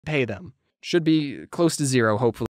pay them. Should be close to zero, hopefully.